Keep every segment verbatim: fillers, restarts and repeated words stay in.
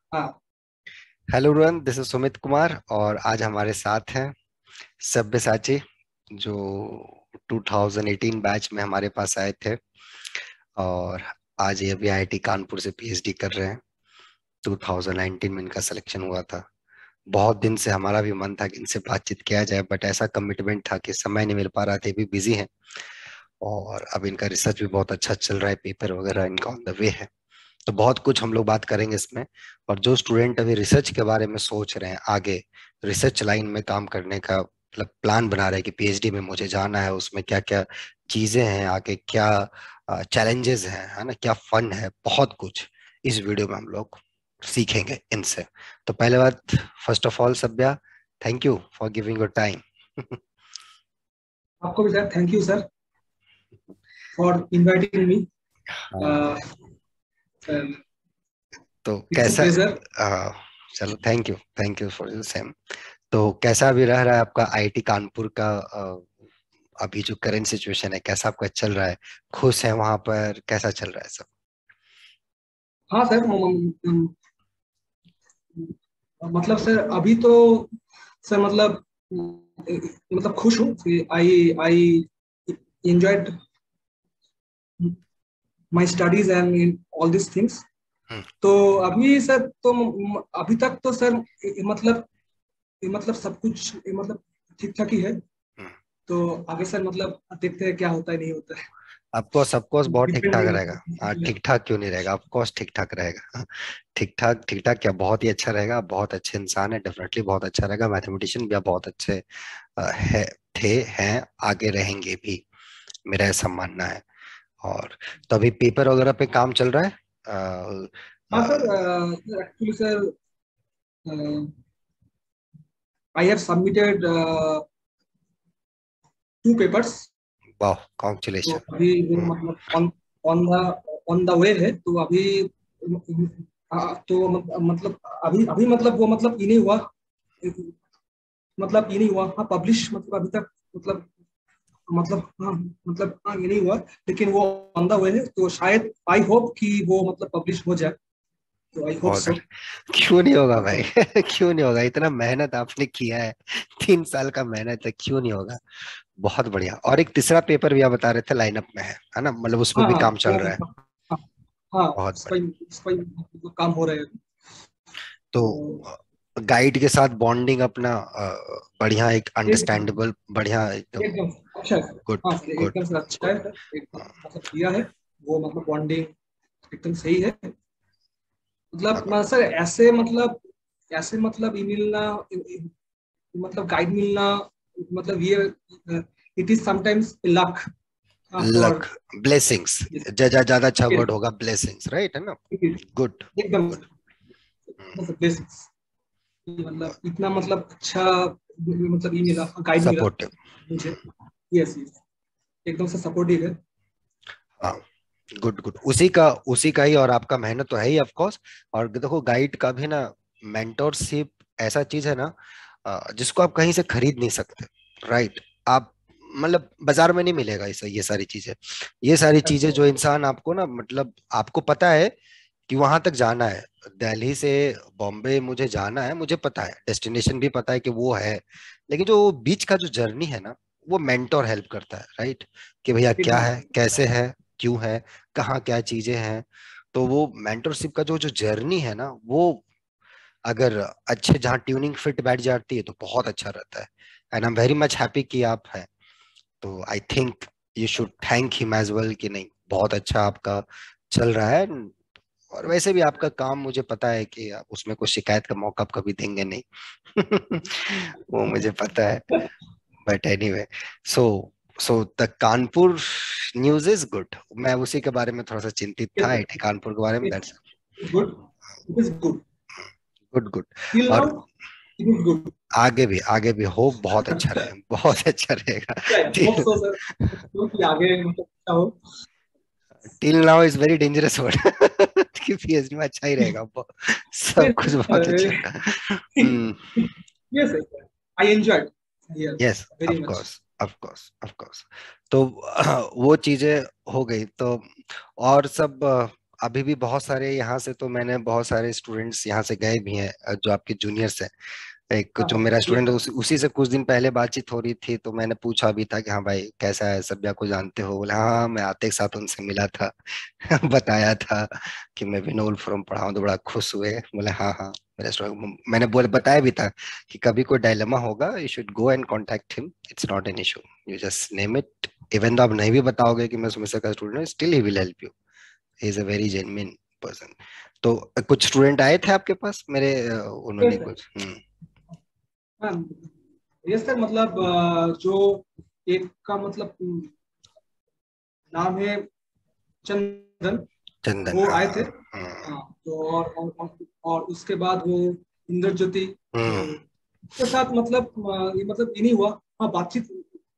हाँ। Hello everyone, this is Sumit Kumar और आज हमारे साथ हैं सब्यसाची जो ट्वेंटी एटीन बैच में हमारे पास आए थे और आज ये भी आईआईटी कानपुर से पीएचडी कर रहे हैं। ट्वेंटी नाइनटीन में इनका सिलेक्शन हुआ था। बहुत दिन से हमारा भी मन था कि इनसे बातचीत किया जाए, बट ऐसा कमिटमेंट था कि समय नहीं मिल पा रहा था, ये भी बिजी हैं। और अब इनका रिसर्च भी बहुत अच्छा चल रहा है, पेपर वगैरह इनका ऑन द वे है। तो बहुत कुछ हम लोग बात करेंगे इसमें। और जो स्टूडेंट अभी रिसर्च के बारे में सोच रहे हैं, आगे रिसर्च लाइन में काम करने का मतलब प्लान बना रहे हैं कि पीएचडी में मुझे जाना है, उसमें क्या क्या चीजें हैं, आगे क्या चैलेंजेस हैं, है ना, क्या फन है, बहुत कुछ इस वीडियो में हम लोग सीखेंगे इनसे। तो पहले बात, first of all Sabhya, thank you for giving your time. आपको भी sir, thank you sir for inviting me. तो इट्स अ कैसा, प्लेजर। अ, चलो, thank you, thank you for the same. तो कैसा अभी रह रहा है आपका आईआईटी कानपुर का, अ, अभी जो करंट सिचुएशन है, कैसा आपका चल रहा है? खुश है वहां पर? कैसा चल रहा है सब? हाँ सर, म- म- म- मतलब सर अभी तो सर मतलब मतलब खुश हूँ। I I enjoyed my studies and all this things. Hmm. तो अभी सर तो म- अभी तक तो सर मतलब मतलब सब कुछ मतलब ठीक ठाक ही है। हम्म। तो आगे सर मतलब देखते हैं क्या होता है नहीं होता है। ऑफकोर्स, ऑफकोर्स बहुत ठीक ठाक रहेगा। हाँ, डिपेंड। ठीक ठाक क्यों नहीं रहेगा, ऑफकोर्स ठीक ठाक रहेगा। ठीक ठाक, ठीक ठाक क्या, बहुत ही अच्छा रहेगा। बहुत अच्छे इंसान है, डेफिनेटली बहुत अच्छा रहेगा। मैथमेटिशियन भी आप बहुत अच्छे अ, है, थे, हैं, आगे रहेंगे भी, मेरा ऐसा मानना है। और तो अभी पेपर वगैरह पे काम चल रहा है। अ, हाँ uh, sir, actually sir I have submitted two papers. वाह, तो कॉन्ग्रेचुलेशन। अभी वो मतलब on on the on the way है। तो अभी आ, तो मत- मतलब अभी अभी मतलब वो मतलब ये नहीं हुआ। मतलब ये नहीं हुआ, हाँ पब्लिश मतलब अभी तक मतलब मतलब हाँ मतलब हाँ ये नहीं हुआ। लेकिन वो ऑन द वे है, तो शायद आई होप कि वो मतलब पब्लिश हो जाए। तो आई होप बहुत सो। अच्छा। क्यों नहीं होगा भाई? क्यों नहीं होगा? इतना मेहनत आपने किया है, तीन साल का मेहनत है, क्यों नहीं होगा? बहुत बढ़िया। और एक तीसरा पेपर भी आप बता रहे थे लाइनअप में है है ना, मतलब उस पे हाँ भी हाँ काम चल वो रहा है। हाँ हाँ बहुत उस पर बढ़िया। उस पर मतलब काम हो रहा है। तो तो गाइड के साथ बॉन्डिंग अपना अ, बढ़िया, एक एक अंडरस्टैंडेबल, बढ़िया एकदम। एकदम अच्छा है सर। गुड, हाँ सर, गुड, एकदम से अच्छा है गुड। सर, एकदम मतलब किया है। वो मतलब बॉन्डिंग एकदम सही है। मतलब मैं सर ऐसे मतलब ऐसे मतलब ई मिलना, मतलब गाइड मिलना, मतलब ये it is sometimes luck luck, for. Blessings, ज्यादा अच्छा वर्ड होगा, ब्लेसिंग्स, राइट, है ना? गुड, एकदम गुड। बेसिक्स। मतलब इतना मतलब अच्छा मतलब ये मिला, गाइड मिला सपोर्टिव। मुझे। यस यस, एकदम से सपोर्टिव है। हाँ, गुड, गुड। उसी का उसी का ही, और आपका मेहनत तो है ही ऑफ कोर्स। और देखो, गाइड का भी ना, मेंटोरशिप ऐसा चीज है ना, अ, जिसको आप कहीं से खरीद नहीं सकते, राइट? आप मतलब बाजार में नहीं मिलेगा इसे, ये सारी चीजें, ये सारी चीजें जो इंसान आपको ना, मतलब आपको पता है कि वहां तक जाना है, दिल्ली से बॉम्बे मुझे जाना है, मुझे पता है, डेस्टिनेशन भी पता है कि वो है, लेकिन जो बीच का जो जर्नी है ना, वो मेंटोर हेल्प करता है, राइट? कि भैया क्या एकदम है, कैसे है, क्यों है, कहाँ क्या चीजें हैं। तो वो मेंटरशिप का जो जो जर्नी है ना, वो अगर अच्छे, जहाँ ट्यूनिंग फिट बैठ जाती है तो बहुत अच्छा रहता है। And I am very much happy कि आप हैं। तो I think you should thank him as well, कि नहीं, बहुत अच्छा आपका चल रहा है। और वैसे भी आपका काम मुझे पता है कि आप उसमें कोई शिकायत का मौका आप कभी देंगे नहीं। वो मुझे पता है। But anyway, so so the Kanpur news is good. मैं उसी के बारे में थोड़ा सा चिंतित था, आईआईटी कानपुर के बारे में, that's good, it is good. Good, good. Till now और इट इज गुड। आगे भी, आगे भी होप बहुत अच्छा रहे, बहुत अच्छा रहेगा। होप सो सर, कि आगे मतलब अच्छा हो। Till now is very dangerous word. कि पीएचडी में अच्छा ही रहेगा, बहुत- सब कुछ बहुत अच्छा। Hmm. Yes I enjoyed yes yes, very of much. Course, of course, of course. तो वो चीजें हो गई तो, और सब अभी भी बहुत सारे यहाँ से, तो मैंने बहुत सारे स्टूडेंट्स यहाँ से गए भी हैं जो आपके जूनियर्स हैं। एक हाँ जो मेरा ये स्टूडेंट है उसी, उसी से कुछ दिन पहले बातचीत हो रही थी, तो मैंने पूछा भी था कि हाँ भाई कैसा है, सभ्या को जानते हो? बोले हाँ हाँ, मैं आते के साथ उनसे मिला था। बताया था कि मैं विनोल फ्रॉम पढ़ा हूँ, तो बड़ा खुश हुए। बोले हाँ हाँ मेरा स्टूडेंट। मैंने बोले बताया भी था कि कभी कोई डायलेमा होगा, you should go and contact him, it's not an issue, you just name it. Even तो आप नहीं भी बताओगे कि मैं सुमित का स्टूडेंट हूँ, still he will help you, he is a very genuine person. तो कुछ स्टूडेंट आए थे आपके पास मेरे, अ, उन्होंने सर। कुछ हम्म हाँ ये सर मतलब अ, जो एक का मतलब नाम है चंदन, चंदन, वो हाँ आए थे। हाँ, हाँ तो और और, और, और उसके बाद वो इंद्र ज्योति, तो हम्म उसके साथ मतलब अ, ये मतलब ये नहीं हुआ। हाँ बातचीत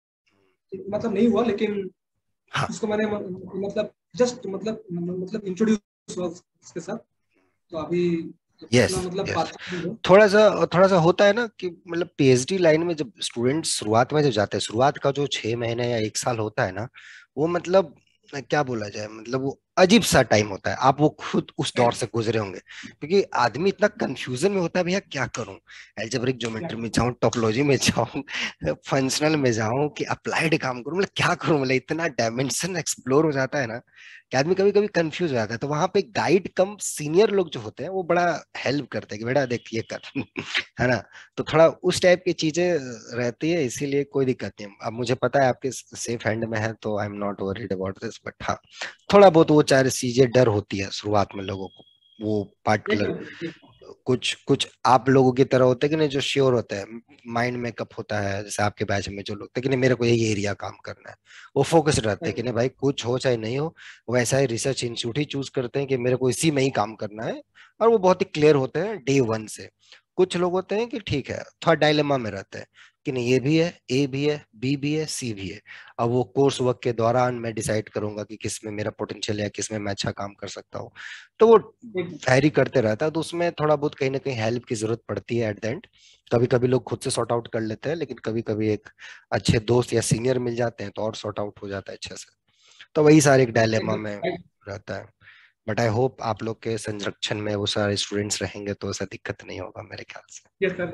मतलब नहीं हुआ, लेकिन हाँ, उसको मैंने म- मतलब जस्ट मतलब मतलब इंट्रोड्यूस हुआ उसके साथ। तो अभी यस उतना मतलब यस। बातचीत नहीं हुआ। थोड़ा सा थोड़ा सा होता है ना कि मतलब पीएचडी लाइन में जब स्टूडेंट शुरुआत में जब जाते हैं, शुरुआत का जो छह महीने या एक साल होता है ना, वो मतलब क्या बोला जाए, मतलब वो अजीब सा टाइम होता है। आप वो खुद उस दौर से गुजरे होंगे, क्योंकि आदमी इतना कंफ्यूजन में होता है, भैया क्या करूं, अलजेब्रिक ज्योमेट्री में जाऊं, टोपोलॉजी में जाऊं, फंक्शनल में जाऊं, कि अप्लाइड काम करूं, मतलब क्या करूं, मतलब इतना डायमेंशन एक्सप्लोर हो जाता है ना कि आदमी कभी कभी कंफ्यूज हो जाता है। तो वहां पे गाइड कम सीनियर लोग जो होते हैं वो बड़ा हेल्प करते हैं कि बेटा देख ये कर है ना। तो थोड़ा उस टाइप की चीजें रहती है, इसीलिए कोई दिक्कत नहीं। अब मुझे पता है आपके सेफ हैंड में है, तो I am not worried about this, but हाँ थोड़ा बहुत वो चार चीजें डर होती है शुरुआत में लोगों को, वो एक पार्टिकुलर। एक कुछ कुछ आप लोगों की तरह होते हैं कि नहीं, जो श्योर होते हैं, माइंड मेकअप होता है, जैसे आपके बैच में जो लोग थे कि नहीं मेरे को यही एरिया काम करना है, वो फोकस्ड रहते हैं कि नहीं भाई कुछ हो चाहे नहीं हो, वो ऐसा ही रिसर्च इंस्टीट्यूट ही चूज करते हैं कि मेरे को इसी में ही काम करना है, और वो बहुत ही क्लियर होते हैं डे वन से। कुछ लोग होते हैं कि ठीक है, थोड़ा डायलेमा में रहते हैं कि नहीं ये भी है, ए भी है, बी भी है, सी भी है। अब वो कोर्स वर्क के दौरान मैं डिसाइड करूंगा कि किस में मेरा पोटेंशियल है, किस में मैं अच्छा काम कर सकता हूँ। तो वो एक वैरी करते रहता है, तो उसमें थोड़ा बहुत कहीं ना कहीं हेल्प की जरूरत पड़ती है एट द एंड। कभी कभी लोग खुद से सॉर्ट आउट कर लेते हैं, लेकिन कभी कभी एक अच्छे दोस्त या सीनियर मिल जाते हैं तो और सॉर्ट आउट हो जाता है अच्छे से। तो वही सारे एक डायलेमा में एक रहता है। बट आई होप आप लोग के संरक्षण में वो सारे स्टूडेंट्स रहेंगे तो ऐसा दिक्कत नहीं होगा मेरे ख्याल से। Yes sir.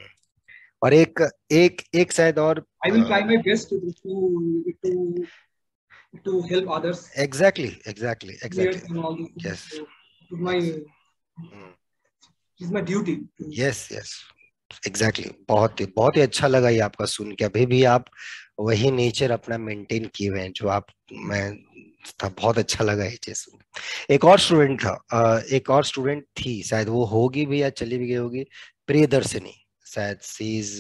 और एक एक एक शायद और, I will try my best to to to help others exactly exactly years exactly, and all these things. Yes So it is my it is my duty to. Yes yes, exactly. बहुत ही बहुत ही अच्छा लगा ये आपका सुन के, अभी भी आप वही नेचर अपना मेंटेन किए हुए हैं जो आप, मैं था, बहुत अच्छा लगा ये चीज सुन के। एक और स्टूडेंट था, अ, एक और स्टूडेंट थी, शायद वो होगी भी या चली भी गई होगी, प्रियदर्शनी शायद, सीज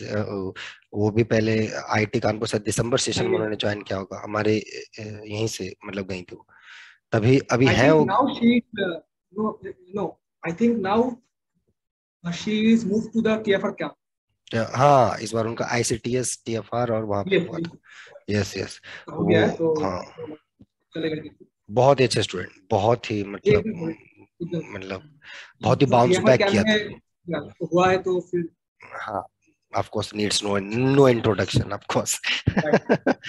वो भी पहले आईआईटी कानपुर से दिसंबर सेशन में उन्होंने ज्वाइन किया होगा हमारे, अ, यहीं से मतलब गई थी वो, तभी अभी I है think वो। now she uh, no no. I think now uh, she is moved to the T F R camp. हाँ इस बार उनका आईसीटीएस टीएफआर और वहां पे Yes, हुआ yes. था। Yes yes. हो गया वो है तो हाँ, चलेगा ठीक। बहुत ही अच्छे स्टूडेंट, बहुत ही मतलब, एकदम एकदम मतलब बहुत ही तो bounce T F R back camp किया था। में या, तो हुआ है तो फिर हाँ, of course needs no no introduction of course. right.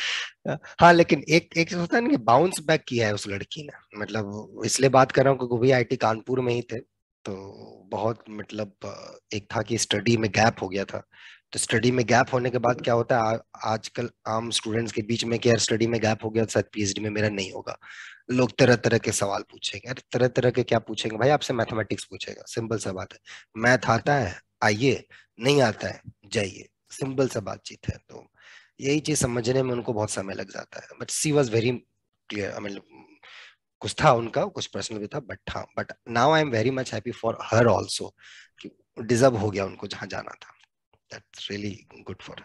हाँ लेकिन एक एक होता है ना कि बाउंस बैक किया है उस लड़की ने, मतलब इसलिए बात कर रहा हूँ क्योंकि वो भी आईआईटी कानपुर में ही थे। तो बहुत मतलब एक था कि स्टडी में गैप हो गया था, तो स्टडी में गैप होने के बाद क्या होता है, आ, आजकल आम स्टूडेंट्स के बीच में कि यार स्टडी में गैप हो गया तो शायद पीएचडी में मेरा नहीं होगा। लोग तरह तरह के सवाल पूछेंगे, अरे तरह तरह के क्या पूछेंगे भाई, आपसे मैथमेटिक्स पूछेगा, सिंपल सा बात है। मैथ आता है आइए, नहीं आता है जाइए, सिंपल सा बातचीत है। तो यही चीज समझने में उनको बहुत समय लग जाता है, but she was very clear, I mean कुछ था उनका, कुछ पर्सनल भी था, बट हाँ, but now I am very much happy for her also कि डिजर्व हो गया उनको जहां जाना था, दैट्स रियली गुड फॉर।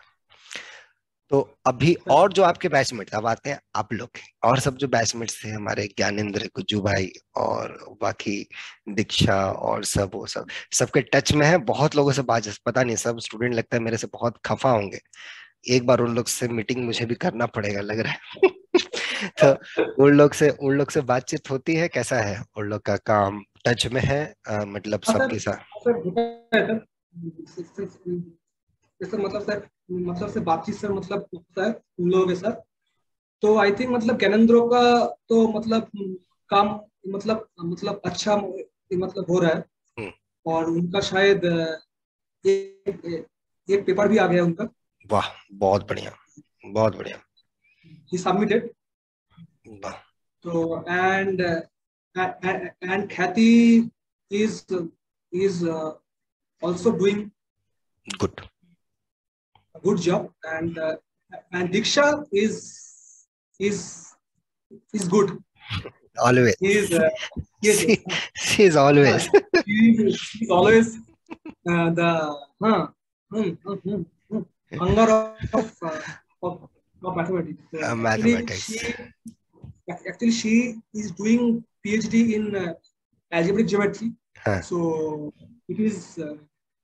तो अभी और जो आपके बैचमेट, अब आते हैं आप लोग के, और सब जो बैचमेट्स थे हमारे, ज्ञानेंद्र, गुज्जू भाई और बाकी दीक्षा और सब, वो सब सबके टच में है, बहुत लोगों से बात, पता नहीं सब स्टूडेंट लगता है मेरे से बहुत खफा होंगे, एक बार उन लोग से मीटिंग मुझे भी करना पड़ेगा लग रहा है। तो उन लोग से उन लोग से बातचीत होती है, कैसा है उन लोग का काम, टच में है, अ, मतलब हाँ सर, सबके साथ? हाँ सर होता है सर। जैसे मतलब सर मतलब से बातचीत सर मतलब होता है उन लोगों के साथ। तो आई थिंक मतलब ज्ञानेंद्रो का तो मतलब काम मतलब मतलब अच्छा मतलब हो रहा है। हम्म, और उनका शायद एक एक पेपर भी आ गया उनका। वाह, बहुत बढ़िया, बहुत बढ़िया, ही सबमिटेड। वाह, तो and and Khyati is is also doing good, a good job, and uh, and Diksha is is is good. He is always, uh, yes yes. She is Uh, always, he is he's always uh, the huh, hmm, hmm, hmm, hmm, hunger of uh, of, of mathematics. So actually mathematics, she actually she is doing PhD in uh, algebraic geometry. हाँ, So it is uh,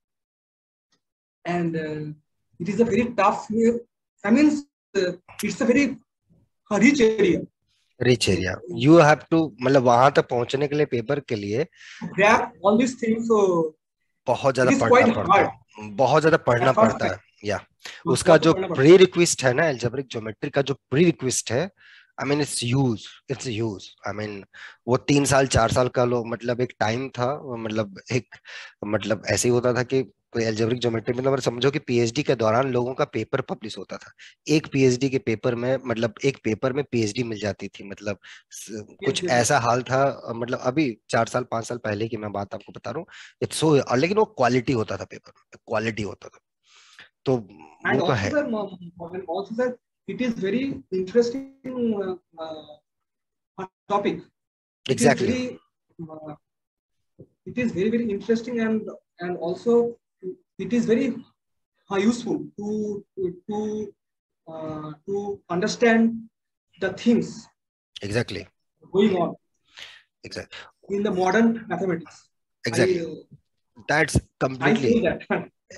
and uh, it is a very tough. I mean, uh, it's a very uh, rich area. Rich So area, you have to, मतलब वहां तक पहुंचने के लिए, paper के लिए to uh, grab all these things, so बहुत it ज्यादा is पढ़ना quite पड़ता hard है, बहुत ज्यादा पढ़ना at first पड़ता time. है। या उसका बहुत तो जो पढ़ना पड़ता प्री रिक्वेस्ट है ना, एल्जेब्रिक ज्योमेट्री का जो प्री रिक्वेस्ट है, I mean it's huge, it's huge, I mean वो तीन साल चार साल का लोग, मतलब एक टाइम था वो, मतलब एक, मतलब ऐसे ही होता था कि कोई एल्जेब्रिक ज्योमेट्री, मतलब समझो कि पीएचडी के दौरान लोगों का पेपर पब्लिश होता था। एक पीएचडी के पेपर में, मतलब एक पेपर में पीएचडी मिल जाती थी, मतलब स- है। Yes, कुछ yes, yes. ऐसा हाल था, मतलब अभी चार साल पांच साल पहले की मैं बात आपको बता रहा हूँ। इट्स सो, लेकिन वो क्वालिटी होता था, पेपर क्वालिटी होता था, तो And वो तो also, है। sir, um, and also, sir, it is very interesting uh, uh, topic. It is exactly, very, uh, it is very very interesting, and and also it is very uh, useful to to uh, to understand the things exactly, going on exact, in the modern mathematics. I exactly, that's I completely, feel that.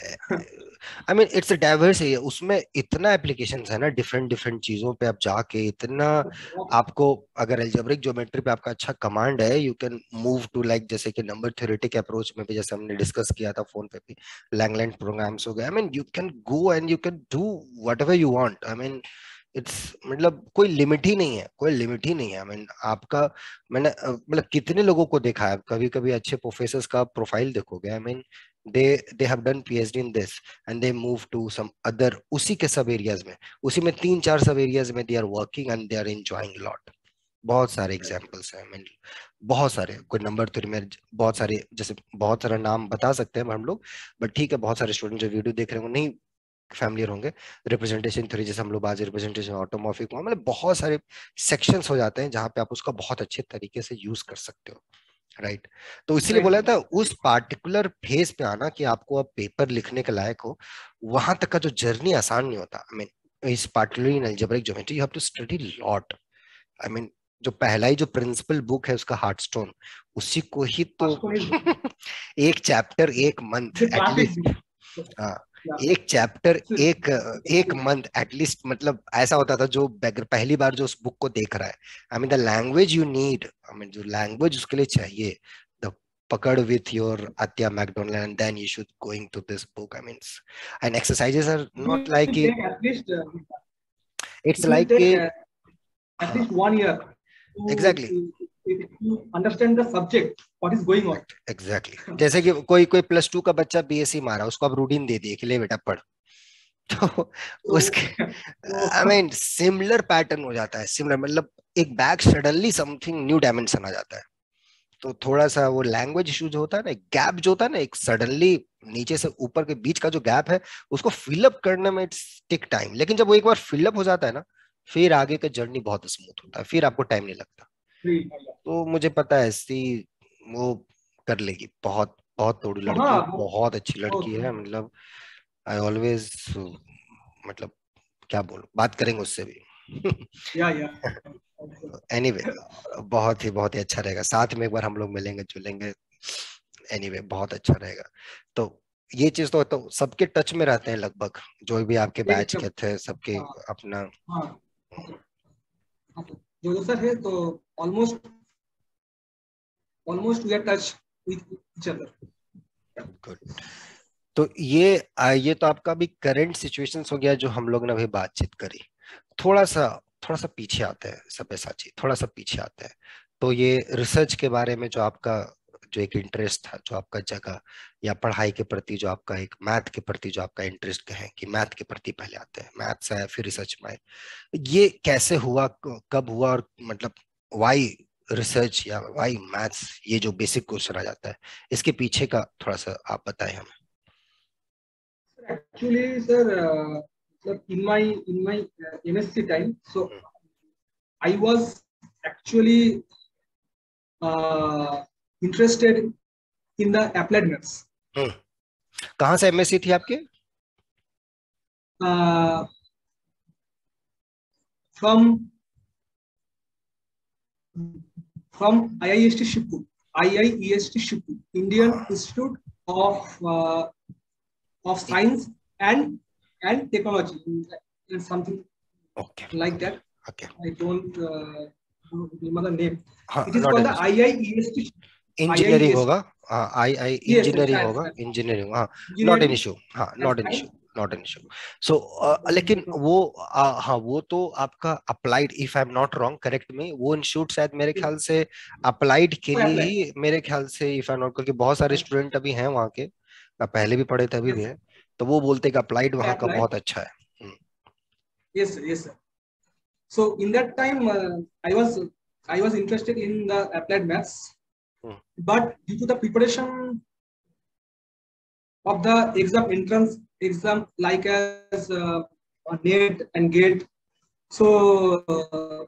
I mean it's diverse है, उसमें इतना applications है ना, different different चीजों पे आप जाके इतना, आपको अगर एल्जेब्रिक ज्योमेट्री पे आपका अच्छा कमांड है, you can move to like, जैसे कि नंबर थ्योरेटिक अप्रोच में भी, जैसे हमने डिस्कस किया था फोन पे भी, लैंगलैंड प्रोग्राम्स हो गए, I mean you can go and you can do whatever you want, I mean it's, मतलब कोई लिमिट ही नहीं है, कोई लिमिट ही नहीं है, आई मीन आपका, मैंने अ, मतलब कितने लोगों को देखा है, कभी कभी अच्छे प्रोफेसर्स का प्रोफाइल देखोगे, I mean they they have done PhD in this and they move to some other, उसी के सब एरियाज में, उसी में तीन चार सब एरियाज में they are working and they are enjoying lot. बहुत सारे एग्जांपल्स हैं, आई मीन बहुत सारे, कोई नंबर थ्योरी में बहुत सारे, जैसे बहुत सारा नाम बता सकते हैं हम लोग, बट ठीक है, बहुत सारे स्टूडेंट जो वीडियो देख रहे होंगे नहीं फैमिलियर होंगे, रिप्रेजेंटेशन थ्योरी, जैसे हम लोग आज रिप्रेजेंटेशन ऑटोमॉर्फिक, मतलब बहुत सारे सेक्शंस हो जाते हैं जहां पे आप उसका बहुत अच्छे तरीके से यूज कर सकते हो, राइट right? तो इसीलिए Right. बोला था उस पार्टिकुलर फेज पे आना कि आपको अब पेपर लिखने के लायक हो, वहां तक का जो जर्नी आसान नहीं होता, आई मीन इस particular in algebraic geometry you have to study lot, I mean जो पहला ही जो प्रिंसिपल बुक है उसका हार्टस्टोन, उसी को ही तो First one is एक चैप्टर एक month the classic at least, book. हाँ, Yeah. एक चैप्टर So, एक एक मंथ एटलीस्ट, मतलब ऐसा होता था जो बैगर- पहली बार जो उस बुक को देख रहा है, I mean the language you need, I mean जो लैंग्वेज उसके लिए चाहिए, द पकड़ with your Atya McDonald and then you should going to this book, I mean and exercises are it not will like take at least uh, it's it will like take कि, uh, at हाँ, least one year to, exactly, to, to understand the subject, what is going on. Exactly, जैसे कि कोई कोई plus two का बच्चा BSc मारा, उसको आप रूटीन दे दिए कि ले बेटा पढ़, तो So, उसके, I so mean similar pattern हो जाता है, सिमिलर, मतलब एक बैग सडनली समथिंग न्यू डायमेंशन आ जाता है, तो थोड़ा सा वो लैंग्वेज इशू जो होता है ना, गैप जो होता है ना, एक सडनली नीचे से ऊपर के बीच का जो गैप है, उसको फिलअप करने में इट्स टेक टाइम, लेकिन जब वो एक बार फिलअप हो जाता है ना, फिर आगे का जर्नी बहुत स्मूथ होता है, फिर आपको टाइम नहीं लगता, three. तो मुझे पता है ऐसी वो कर लेगी, बहुत बहुत तोड़ी तो लड़की, हाँ वो बहुत अच्छी वो लड़की है, मतलब आई ऑलवेज, मतलब क्या बोलूं, बात करेंगे उससे भी। या या एनीवे anyway, बहुत ही बहुत ही अच्छा रहेगा, साथ में एक बार हम लोग मिलेंगे जुलेंगे, एनीवे anyway, बहुत अच्छा रहेगा, तो ये चीज तो, तो सबके टच में रहते हैं लगभग, जो भी आपके बैच एकदम। के थे सबके हाँ अपना, हाँ हाँ सर, हाँ सर। जो जो सर है तो almost almost we are touch with each other. Good, तो ये आ, ये तो आपका भी करंट सिचुएशंस हो गया जो हम लोग ने अभी बातचीत करी, थोड़ा सा थोड़ा सा पीछे आते हैं सब्यसाची, थोड़ा सा पीछे आते हैं, तो ये रिसर्च के बारे में जो आपका जो एक इंटरेस्ट था, जो आपका जगह, या पढ़ाई के प्रति जो आपका एक मैथ के प्रति जो आपका इंटरेस्ट कहें कि मैथ के प्रति पहले आते हैं, मैथ्स आया फिर रिसर्च में आए, ये कैसे हुआ, क- कब हुआ, और मतलब वाई रिसर्च या वाई मैथ्स, ये जो बेसिक क्वेश्चन आ जाता है, इसके पीछे का थोड़ा सा आप बताएं हमें। Actually, sir, uh, sir, in my in my uh, M S c time, so I was actually uh, interested in the applied maths. हम्म। कहाँ से एमएससी थी आपके? Uh, from from I I S T Shibpur, I I E S T Shibpur, Indian Institute of uh, of Science and and Technology, and something okay like okay that. Okay. I don't uh, remember the name. हाँ, It is not called an the IISER. I I E S T. Engineering I I E S T. होगा। हाँ, I I Yes, yes, engineering science, होगा, science. Engineering, हाँ। Not an Engineering IISER, हाँ, and not an IISER, science. Not an IISER. So लेकिन वो uh, हाँ, वो तो आपका applied, if I am not wrong, correct में, वो इंस्टीट्यूट शायद मेरे Yes, ख्याल से अप्लाइड के for लिए apply. ही, मेरे ख्याल से, इफ आई नॉट, क्योंकि बहुत सारे स्टूडेंट अभी हैं वहाँ के, मैं पहले भी पढ़े थे अभी भी Yes, हैं, तो वो बोलते हैं कि अप्लाइड for वहाँ का apply. बहुत अच्छा है। हम्म। Yes, sir, yes, sir. So in that time, uh, I was I was interested in the applied maths, hmm. but due to the preparation of the exam entrance exam, like as uh, NET and GATE, so uh,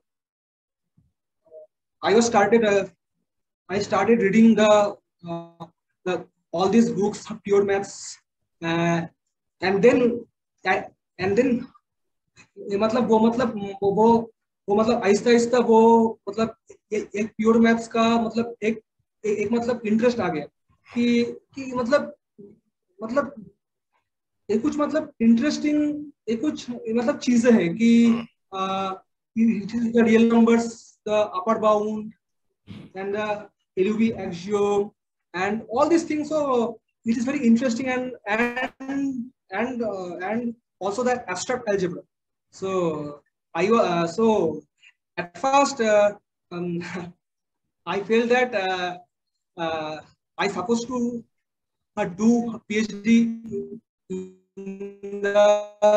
I was started. Uh, I started reading the, uh, the all these books of pure maths, uh, and then and then ये मतलब वो मतलब वो वो वो मतलब आहिस्ता आहिस्ता वो मतलब ए, एक प्योर मैथ्स का मतलब एक ए, एक मतलब इंटरेस्ट आ गया कि कि मतलब मतलब ये कुछ मतलब इंटरेस्टिंग ये कुछ मतलब चीजें हैं कि the real numbers, the upper bound and the L U V axiom and all these things. So it is very interesting, and and and uh, and also the abstract algebra. So I uh, so at first uh, um, I felt that uh, uh, I supposed to uh, do a PhD in the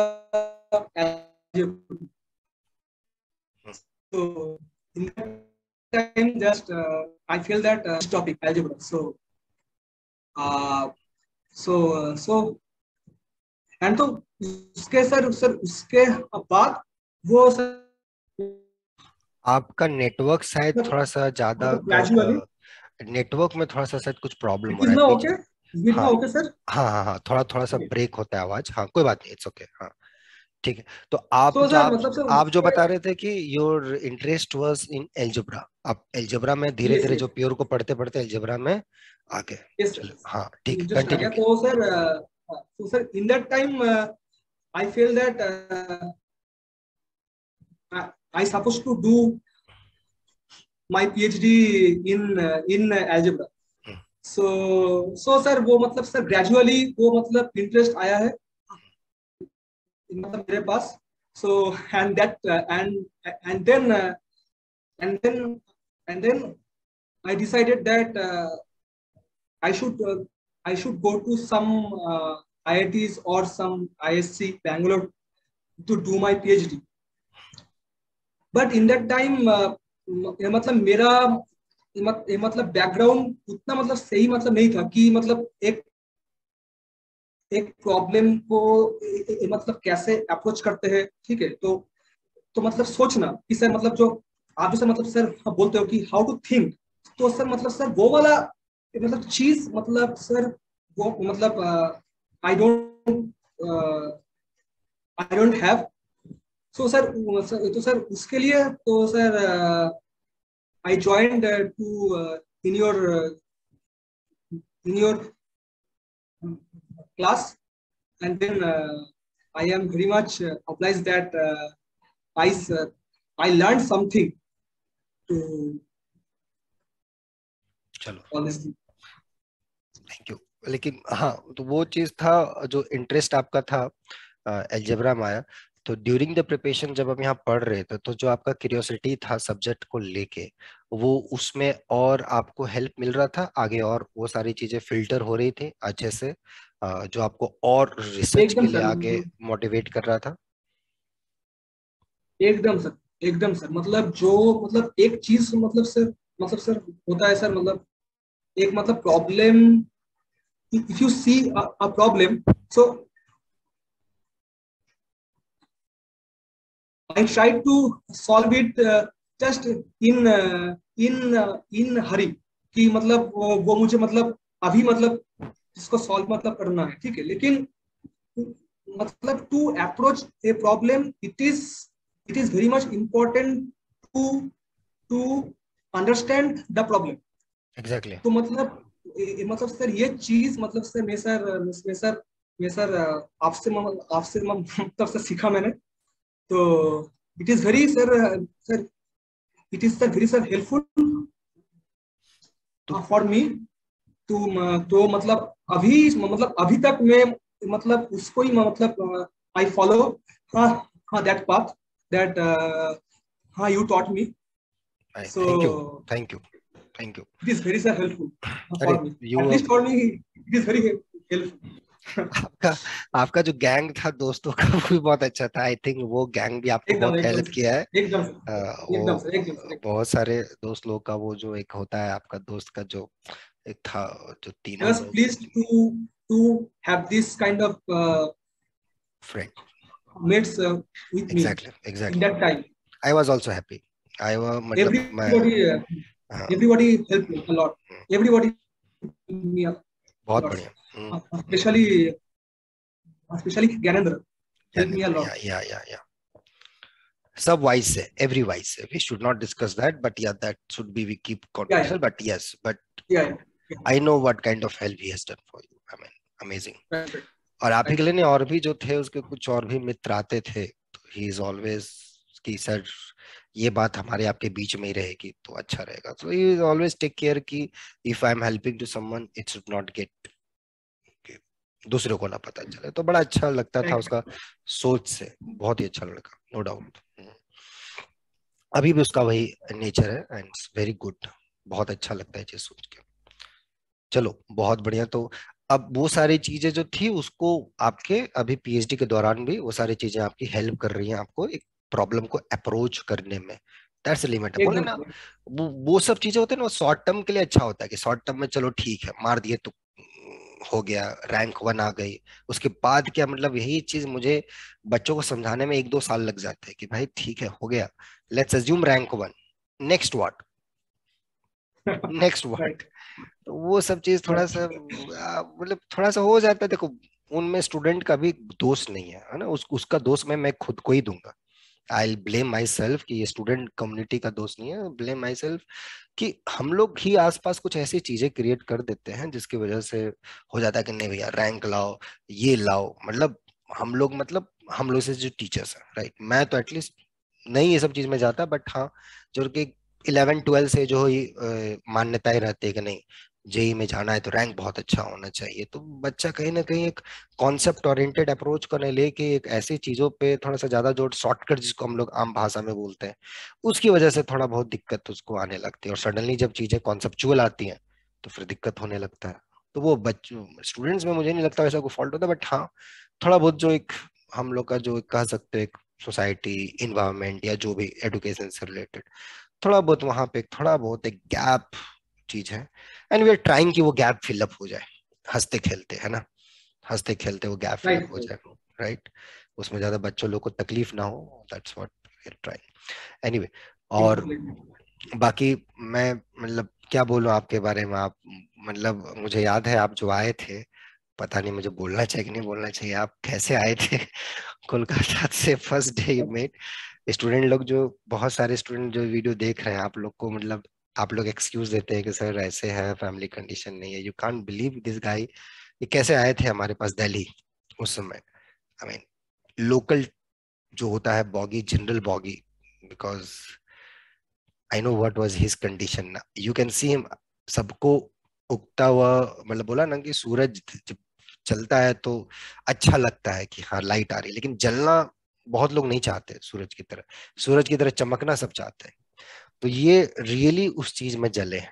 algebra. So in that time, just uh, I feel that uh, this topic algebra. So uh, so uh, so and तो उसके sir sir उसके बाद वो sir आपका network शायद थोड़ा सा ज्यादा, मतलब ग्रेजुअली नेटवर्क में थोड़ा सा शायद कुछ प्रॉब्लम इट हो इज रहा है ना बीच। ओके इट ना हाँ ओके सर हाँ हाँ हाँ, थोड़ा थोड़ा सा ब्रेक होता है आवाज, हाँ कोई बात नहीं, इट्स ओके, हाँ ठीक है। तो आप सो जो सर आप मतलब सर आप जो उसके बता रहे थे कि your interest was in algebra, आप एल्जेब्रा में धीरे यस धीरे जो यस प्योर को पढ़ते पढ़ते एल्जेब्रा में आ गए। यस चलो सर हाँ ठीक है, इंटरेस्ट आ कंटिन्यू गया कीजिए। तो सर तो sir in that time I feel that I suppose to do my PhD in in algebra. So so sir वो मतलब सर ग्रेजुअली वो मतलब इंटरेस्ट आया है मतलब मेरे पास. So and that and and then and then and then I decided that I should uh, I should go to some uh, I I Ts or some I S C Bangalore to do my PhD. But in that time uh, ये मतलब मेरा ये मत, ये मतलब background उतना मतलब सही मतलब नहीं था कि मतलब एक एक प्रॉब्लम को ए, ए, मतलब कैसे अप्रोच करते हैं. ठीक है, तो तो मतलब सोचना कि सर मतलब जो आप जो सर मतलब सर बोलते हो कि हाउ टू थिंक, तो सर मतलब सर वो वाला मतलब चीज मतलब सर वो मतलब I don't I don't have. So sir तो सर उसके लिए तो sir I joined to in your in your class and then uh, I am very much uh, obliged that uh, I uh, I learned something to चलो all this thing. Thank you. लेकिन हाँ, तो वो चीज था जो interest आपका था एल्जेब्रा में आया, तो ड्यूरिंग द प्रिपरेशन जब हम यहाँ पढ़ रहे थे तो जो आपका क्यूरियोसिटी था सब्जेक्ट को लेके, वो उसमें और आपको हेल्प मिल रहा था आगे, और वो सारी चीजें फिल्टर हो रही थी अच्छे से, अ, जो आपको और रिसर्च एकदम के लिए सर, आगे मोटिवेट कर रहा था। एकदम सर, एकदम सर, मतलब जो मतलब एक चीज मतलब सर, मतलब सर होता है सर, मतलब एक मतलब problem, if you see a problem, so I try to solve it uh, just in uh, in uh, in hurry, कि मतलब वो, वो मुझे मतलब अभी मतलब इसको सॉल्व मतलब करना है, ठीक है, लेकिन मतलब to approach a problem, it is it is very much important to to understand the problem. Exactly exactly. तो मतलब ए, मतलब सर ये चीज मतलब सर मैं सर मैं सर मैं सर आपसे आपसे मतलब सर सीखा मैंने। तो it is very sir sir it is sir very sir helpful तो फॉर मी टू। तो मतलब अभी मतलब अभी तक मैं मतलब उसको ही मतलब आई फॉलो, हाँ हाँ, दैट पाथ, दैट हाँ you taught me. So thank you, thank you, thank you. It is very sir helpful अरे for me, you, at least for me it is very helpful. आपका आपका जो गैंग था दोस्तों का वो भी बहुत अच्छा था। आई थिंक वो गैंग भी आपको एकदम बहुत एकदम हेल्प किया है। सर, एकदम अ, सर, एकदम वो सर, एकदम सर, बहुत सारे दोस्त लोग का वो जो एक होता है आपका दोस्त का जो एक था, जो तीनों just लोग pleased to to have this kind of uh, friend. mates uh, with me exactly in exactly. that time। I was also happy. I was मतलब मैं, Everybody, uh, हाँ, everybody helped me a lot. Everybody helped me a बहुत lot, बढ़िया। sir. Hmm, Uh, hmm, especially, especially Gyanendra helped me a Gyanendra, lot. या या या या सब वाइज से, एवरी वाइज से we should not discuss that, but yeah that should be we keep Yeah, yeah, confidential, but yes, but yeah, yeah, yeah. I know what kind of help he has done for you. I mean amazing. Right, right, और आप ही right, के लिए sir. नहीं, और भी जो थे उसके कुछ और भी मित्र आते थे, तो ही इज ऑलवेज कि सर ये बात हमारे आपके बीच में ही रहेगी तो अच्छा रहेगा। So he is always take care कि if I am helping to someone it should not get, दूसरे को ना पता चले। तो बड़ा अच्छा लगता था Right, उसका सोच से, बहुत ही अच्छा लड़का, नो डाउट। अभी भी उसका वही नेचर है एंड वेरी गुड। बहुत अच्छा लगता है चीज सोच के। चलो बहुत बढ़िया। तो अब वो सारी चीजें जो थी उसको आपके अभी पीएचडी के दौरान भी वो सारी चीजें आपकी हेल्प कर रही हैं आपको एक प्रॉब्लम को अप्रोच करने में। दैट्स लिमिट है, बोले एकदम ना। सर, वो वो सब चीजें होते हैं ना, शॉर्ट टर्म के लिए अच्छा होता है कि शॉर्ट टर्म में चलो ठीक है मार दिए तो हो गया, रैंक वन आ गई। उसके बाद क्या मतलब, यही चीज मुझे बच्चों को समझाने में एक दो साल लग जाते हैं कि भाई ठीक है हो गया, let's assume rank one, next what, next what. right, तो वो सब चीज थोड़ा सा right. आ, मतलब थोड़ा सा हो जाता है। देखो उनमें स्टूडेंट का भी दोष नहीं है, है ना, उस, उसका दोष मैं मैं खुद को ही दूंगा। आई ब्लेम माई सेल्फ कि ये स्टूडेंट कम्युनिटी का दोष नहीं है, ब्लेम माई सेल्फ कि हम लोग ही आसपास कुछ ऐसी चीजें क्रिएट कर देते हैं जिसकी वजह से हो जाता है कि नहीं भैया रैंक लाओ, ये लाओ। मतलब हम लोग, मतलब हम लोग से जो टीचर्स हैं, राइट, मैं तो एटलीस्ट नहीं ये सब चीज में जाता, बट हाँ जो कि इलेवन ट्वेल्व से जो ही अ, मान्यताएं रहती है कि नहीं जेई में जाना है तो रैंक बहुत अच्छा होना चाहिए, तो बच्चा कहीं ना कहीं एक कॉन्सेप्ट ओरिएंटेड अप्रोच करने लेके एक ऐसी चीजों पे थोड़ा सा ज्यादा जोर, शॉर्टकट जिसको हम लोग आम भाषा में बोलते हैं, उसकी वजह से थोड़ा बहुत दिक्कत उसको आने लगती है। और सडनली जब चीजें कॉन्सेप्चुअल आती हैं तो फिर दिक्कत होने लगता है। तो वो बच्चों स्टूडेंट्स में मुझे नहीं लगता वैसा कोई फॉल्ट होता, बट हाँ थोड़ा बहुत जो एक हम लोग का जो एक कह सकते हैं एक सोसाइटी इन्वायरमेंट या जो भी एडुकेशन से रिलेटेड थोड़ा बहुत वहां पे थोड़ा बहुत एक गैप चीज है। एंड वी आर ट्राइंग कि वो गैप फिलअप हो जाए, हंसते खेलते, है ना, हंसते खेलते वो गैप फिलअप Right, हो right. जाए, राइट, उसमें ज्यादा बच्चों लोग को तकलीफ ना हो, that's what we are trying. Anyway, और Exactly. बाकी मैं मतलब क्या बोलूं आपके बारे में। आप मतलब मुझे याद है आप जो आए थे, पता नहीं मुझे बोलना चाहिए कि नहीं बोलना चाहिए, आप कैसे आए थे कोलकाता से फर्स्ट डे मेट। स्टूडेंट लोग जो, बहुत सारे स्टूडेंट जो वीडियो देख रहे हैं आप लोग को, मतलब आप लोग एक्सक्यूज देते हैं कि सर ऐसे है फैमिली कंडीशन नहीं है, you can't believe this guy, ये कैसे आए थे हमारे पास दिल्ली उस समय। आई मीन लोकल जो होता है bogie, general bogie, because I know what was his condition. You can see him, सबको उगता हुआ, मतलब बोला ना कि सूरज जब चलता है तो अच्छा लगता है कि हाँ लाइट आ रही है, लेकिन जलना बहुत लोग नहीं चाहते सूरज की तरह, सूरज की तरह चमकना सब चाहते हैं। तो ये रियली उस चीज में जले हैं।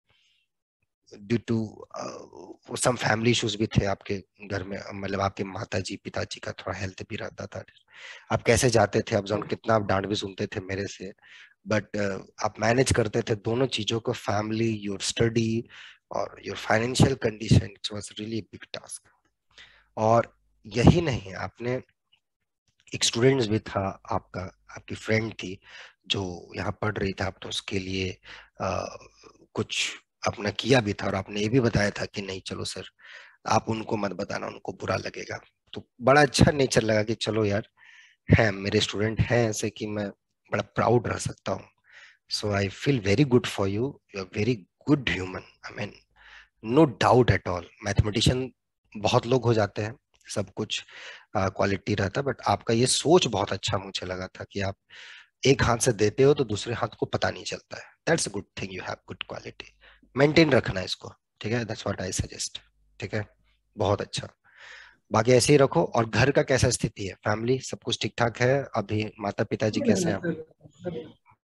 Due to some family issues भी थे आपके घर में, मतलब आपके माता जी पिताजी का थोड़ा हेल्थ भी रहता था। आप कैसे जाते थे, आप जान कितना आप डांट भी सुनते थे मेरे से, बट uh, आप मैनेज करते थे दोनों चीजों को, फैमिली, योर स्टडी और your financial condition. It was really big task. और यही नहीं, आपने एक स्टूडेंट्स भी था आपका, आपकी फ्रेंड थी जो यहाँ पढ़ रही थी, आपने उसके लिए आ, कुछ अपना किया भी था, और आपने ये भी बताया था कि नहीं चलो सर आप उनको मत बताना, उनको बुरा लगेगा। तो बड़ा अच्छा नेचर लगा कि चलो यार है मेरे स्टूडेंट हैं ऐसे कि मैं बड़ा प्राउड रह सकता हूँ। So I feel very good for you, you are very good human, I mean no doubt at all. Mathematician बहुत लोग हो जाते हैं, सब कुछ क्वालिटी uh, रहता है, बट आपका ये सोच बहुत अच्छा मुझे लगा था कि आप एक हाथ से देते हो तो दूसरे हाथ को पता नहीं चलता है। That's a good thing, you have good quality, maintain रखना है इसको, ठीक है? दैट्स व्हाट आई सजेस्ट, ठीक है? बहुत अच्छा, बाकी ऐसे ही रखो। और घर का कैसा स्थिति है, फैमिली सब कुछ ठीक ठाक है? अभी माता पिताजी कैसे हैं आपके? सर सर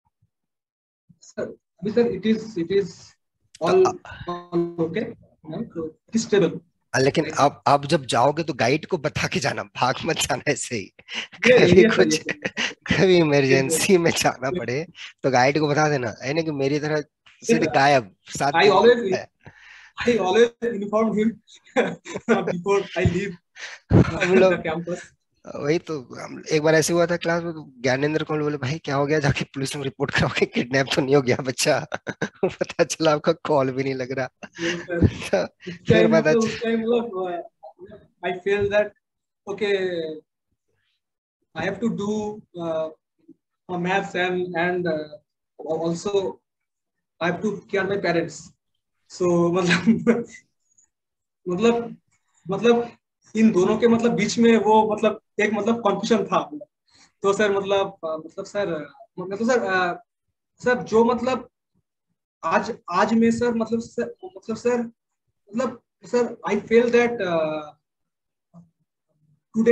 सर अभी sir it is it is तो ऑल अ- all okay, it is stable. लेकिन अब अब जब जाओगे तो गाइड को बता के जाना, भाग मत जाना ऐसे ही। ये कभी ये सर ये कुछ, सर कभी ये सर इमरजेंसी में जाना पड़े तो गाइड को बता देना, है ना, कि मेरी तरह सीधे गायब, सात आई दिन की ऑलवेज है। I always inform him before I leave हम uh, the लोग campus. वही तो, हम एक बार ऐसे हुआ था क्लास में, तो ज्ञानेंद्र को बोले भाई क्या हो गया, जाके पुलिस में रिपोर्ट कराओगे, किडनैप तो नहीं हो गया बच्चा? पता चला आपका कॉल भी नहीं लग रहा। Yes, sir. तो उस फिर टाइम पता मतलब च... उस टाइम मतलब I feel that okay I have to do uh, maths and and uh, also I have to care my parents. So मतलब मतलब मतलब इन दोनों के मतलब बीच में वो मतलब एक मतलब कंफ्यूजन था। तो सर मतलब अ, मतलब सर मतलब सर अ, सर जो मतलब आज आज में सर मतलब सर मतलब सर मतलब sir I feel that today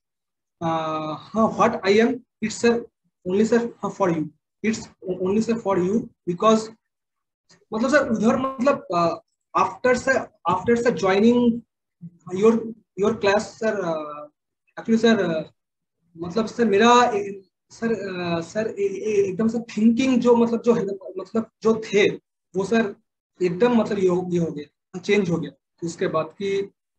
what I am it's sir only sir for you, it's only sir for you because मतलब सर उधर मतलब after sir after sir joining your your class sir actually sir मतलब sir मेरा ए- sir अ, sir ए- ए- एकदम से thinking जो मतलब जो है मतलब जो थे वो सर एकदम मतलब ये हो, ये हो गया, चेंज हो गया। तो उसके बाद कि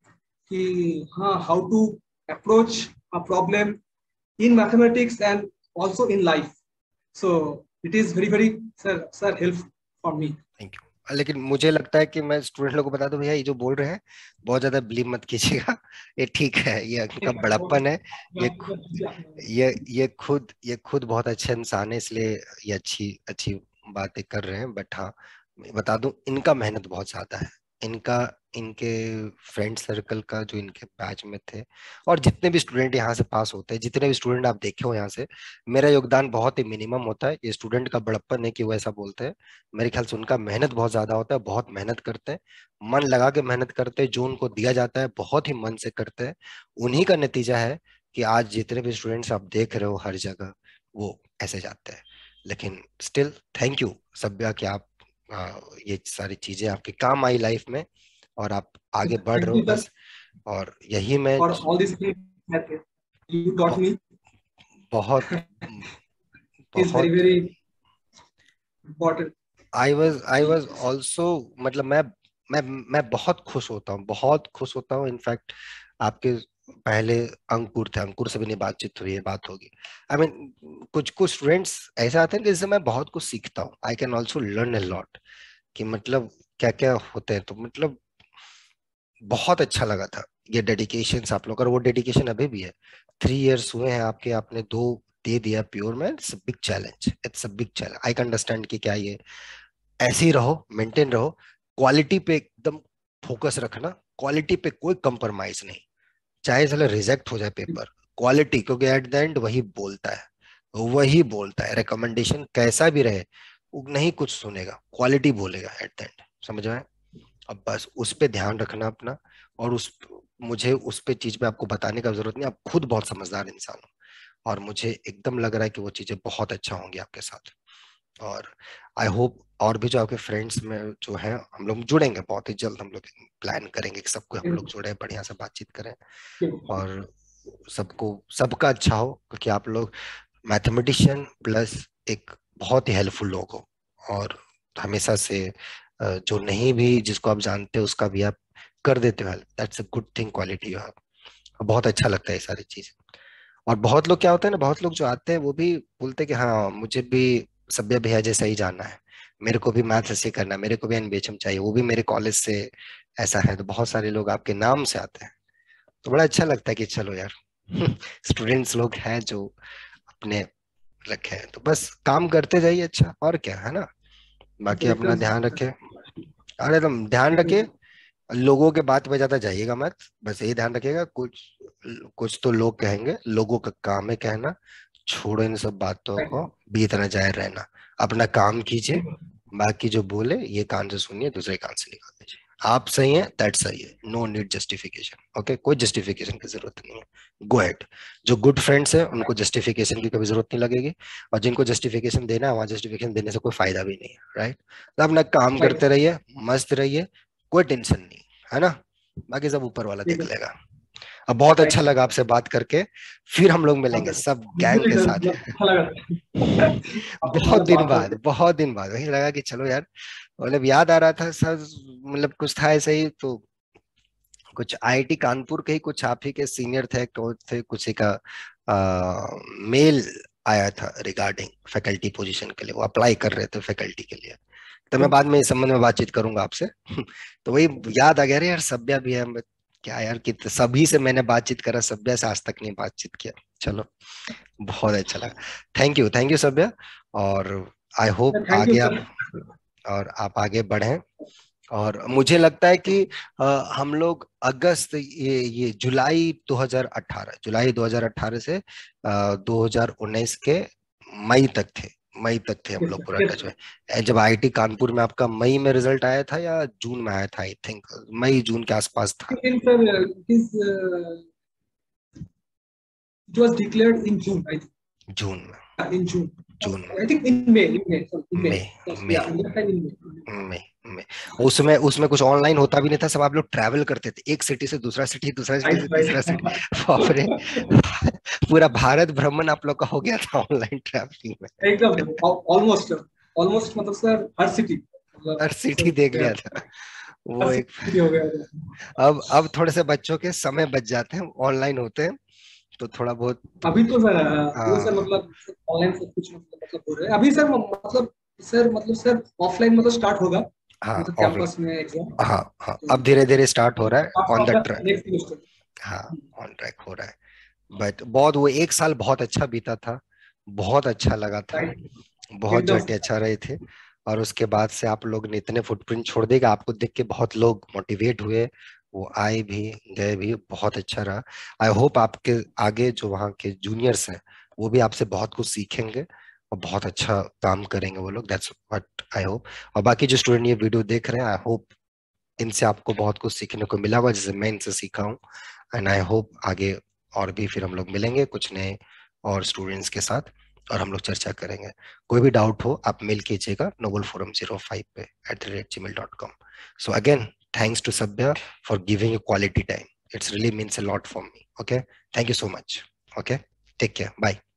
कि हाँ how to approach a problem in mathematics and also in life. So it is very very sir sir help for me. Thank you. लेकिन मुझे लगता है कि मैं स्टूडेंट लोगों को बता दूं, भैया ये जो बोल रहे हैं बहुत ज्यादा बिलीव मत कीजिएगा। ये ठीक है, ये उनका बड़प्पन है। ये खु- ये ये खुद ये खुद बहुत अच्छे इंसान है, इसलिए ये अच्छी अच्छी बातें कर रहे हैं। बट हाँ, मैं बता दूं इनका मेहनत बहुत ज्यादा है। इनका, इनके फ्रेंड सर्कल का जो इनके बैच में थे, और जितने भी स्टूडेंट यहाँ से पास होते हैं, जितने भी स्टूडेंट आप देखे हो यहाँ से, मेरा योगदान बहुत ही मिनिमम होता है। ये स्टूडेंट का बड़प्पन है कि वो ऐसा बोलते हैं। मेरे ख्याल से उनका मेहनत बहुत ज्यादा होता है, बहुत मेहनत करते हैं, मन लगा के मेहनत करते हैं, जो उनको दिया जाता है बहुत ही मन से करते हैं। उन्हीं का नतीजा है कि आज जितने भी स्टूडेंट्स आप देख रहे हो हर जगह, वो ऐसे जाते हैं। लेकिन स्टिल थैंक यू सभ्या कि आप आ, ये सारी चीजें आपके काम आई लाइफ में, और आप आगे बढ़ रहे थैंक हो यू सर बस। और यही मैं for all this thing you taught ब- मी। बहुत इज वेरी बहुत very important. I was I was also, मतलब मैं मैं मैं बहुत खुश होता हूँ, बहुत खुश होता हूँ इनफैक्ट। आपके पहले अंकुर थे, अंकुर से भी नहीं बातचीत हुई है, बात होगी। आई I मीन mean, कुछ कुछ स्टूडेंट्स ऐसे आते हैं कि जिससे मैं बहुत कुछ सीखता हूँ, I can also learn a lot, कि मतलब क्या क्या होते हैं। तो मतलब बहुत अच्छा लगा था ये डेडिकेशन आप लोग, और वो डेडिकेशन अभी भी है। थ्री इयर्स हुए हैं आपके, आपने दो दे दिया प्योर में। It's big challenge, it's a big challenge, I can understand कि क्या ये। ऐसे ही रहो, मेंटेन रहो, क्वालिटी पे एकदम फोकस रखना, क्वालिटी पे कोई कंप्रोमाइज नहीं। चाहे चलो रिजेक्ट हो जाए पेपर, क्वालिटी, क्योंकि एट द एंड वही बोलता है, वही बोलता है। रिकमेंडेशन कैसा भी रहे, वो नहीं कुछ सुनेगा, क्वालिटी बोलेगा एट द एंड, समझ में आए? अब बस उस पे ध्यान रखना अपना। और उस, मुझे उस पे चीज पे आपको बताने का जरूरत नहीं, आप खुद बहुत समझदार इंसान हो। और मुझे एकदम लग रहा है कि वो चीजें बहुत अच्छा होंगी आपके साथ। और आई होप और भी जो आपके फ्रेंड्स में जो हैं, हम लोग जुड़ेंगे बहुत ही जल्द। हम लोग प्लान करेंगे कि सबको हम लोग जुड़े, बढ़िया से बातचीत करें और सबको सबका अच्छा हो, क्योंकि आप लोग मैथमेटिशियन प्लस एक बहुत ही हेल्पफुल लोग हो। और हमेशा से अ, जो नहीं भी जिसको आप जानते हो उसका भी आप कर देते हो help. That's a good thing quality you have. बहुत अच्छा लगता है ये सारी चीजें। और बहुत लोग क्या होते हैं ना, बहुत लोग जो आते हैं वो भी बोलते हैं कि हाँ मुझे भी सभ्य भैया जैसा ही जाना है, मेरे को भी मैथ ऐसे करना है, मेरे को भी एनबीएचएम चाहिए, वो भी मेरे कॉलेज से ऐसा है। तो बहुत सारे लोग आपके नाम से आते हैं, तो बड़ा अच्छा लगता है कि चलो यार स्टूडेंट्स लोग हैं जो अपने रखे हैं, तो बस काम करते जाइए, अच्छा और क्या है ना। बाकी अपना एकदम ध्यान सर। रखे। अरे तुम ध्यान रखिए, लोगों के बात पे ज्यादा जाइएगा मत, बस यही ध्यान रखिएगा। कुछ कुछ तो लोग कहेंगे, लोगों का काम है कहना, छोड़ो इन सब बातों को, बीत न जाए रहना, अपना काम कीजिए। बाकी जो बोले ये कान से सुनिए, दूसरे कान से निकाल दीजिए। आप सही है, दैट सही है, नो नीड जस्टिफिकेशन। ओके, कोई जस्टिफिकेशन की जरूरत नहीं है, गो हेड। जो गुड फ्रेंड्स है उनको जस्टिफिकेशन की कभी जरूरत नहीं लगेगी, और जिनको जस्टिफिकेशन देना है वहां जस्टिफिकेशन देने से कोई फायदा भी नहीं है, राइट। तो अपना काम करते रहिए, मस्त रहिए, कोई टेंशन नहीं, है ना। बाकी सब ऊपर वाला देख लेगा। अब बहुत अच्छा लगा आपसे बात करके, फिर हम लोग मिलेंगे सब गैंग के साथ। अच्छा लगा बहुत दिन बाद, बहुत दिन बाद वही लगा कि चलो यार, मतलब याद आ रहा था सर, मतलब कुछ था ऐसे ही तो। कुछ आईआईटी कानपुर के ही कुछ आप ही के सीनियर थे, कोच थे, कुछ का आ, मेल आया था रिगार्डिंग फैकल्टी पोजीशन के लिए, वो अप्लाई कर रहे थे फैकल्टी के लिए। तो मैं बाद में इस संबंध में बातचीत करूंगा आपसे तो वही याद आ गया, अरे यार सभ्या भी है। मैं- क्या यार कि सभी से मैंने बातचीत करा, सभ्या से आज तक नहीं बातचीत किया। चलो, बहुत अच्छा लगा। Thank you, thank you Sabhya. और आई होप थैंक यू आगे आप, सर। और आप आगे बढ़ें। और मुझे लगता है कि अ, हम लोग अगस्त, ये ये जुलाई दो हज़ार अठारह, जुलाई दो हज़ार अठारह से अ, दो हज़ार उन्नीस के मई तक थे, मई तक थे हम लोग पूरा टच में। ए, जब आईआईटी कानपुर में आपका मई में रिजल्ट आया था या जून में आया था, आई थिंक मई जून के आसपास था। Sir it was declared in June I think. जून में, इन जून जून में, आई थिंक इन मे इन मे इन मे मई, या मई, इन मे में में उसमें उसमें कुछ ऑनलाइन होता भी नहीं था, सब आप लोग ट्रैवल करते थे, एक सिटी से दूसरा सिटी, दूसरा सिटी से राइट तीसरा सिटी। बाप रे, पूरा भारत भ्रमण आप लोग का हो गया था ऑनलाइन ट्रैवलिंग में। एकदम ऑलमोस्ट ऑलमोस्ट मतलब सर हर सिटी मतलब हर ऐसे सिटी हो देख गया लिया था हर वो एक। सिटी हो गया अब अब थोड़े से बच्चों के समय बच जाते हैं, ऑनलाइन होते हैं, तो थोड़ा बहुत। अभी तो सर अभी तो सर हाँ मतलब ऑनलाइन सब कुछ मतलब मतलब हो रहा है अभी सर मतलब सर मतलब सर ऑफलाइन मतलब स्टार्ट होगा हाँ मतलब ऑफ कैंपस में एग्जाम हाँ हाँ, तो अब धीरे धीरे स्टार्ट हो रहा है, on the track. Next semester. हाँ, ऑन ट्रैक हो रहा है। बट बहुत, वो एक साल बहुत अच्छा बीता था, बहुत अच्छा लगा था, राइट बहुत जो एकदम है कि अच्छा रहे थे। और उसके बाद से आप लोग ने इतने फुटप्रिंट छोड़ देगा, आपको देख के बहुत लोग मोटिवेट हुए, वो आए भी गए भी, बहुत अच्छा रहा। आई होप आपके आगे जो वहाँ के जूनियर्स हैं वो भी आपसे बहुत कुछ सीखेंगे और बहुत अच्छा काम करेंगे वो लोग, दैट्स व्हाट आई होप। और बाकी जो स्टूडेंट ये वीडियो देख रहे हैं, आई होप इनसे आपको बहुत कुछ सीखने को मिला होगा, जैसे मैं इनसे सीखा हूँ। एंड आई होप आगे और भी फिर हम लोग मिलेंगे कुछ नए और स्टूडेंट्स के साथ, और हम लोग चर्चा करेंगे। कोई भी डाउट हो आप मेल कीजिएगा नोबल फोरम जीरो फाइव पे at the rate gmail dot com. So again, thanks to Sabhya for giving you quality time, it's really means a lot for me. Okay, thank you so much. Okay, take care, bye.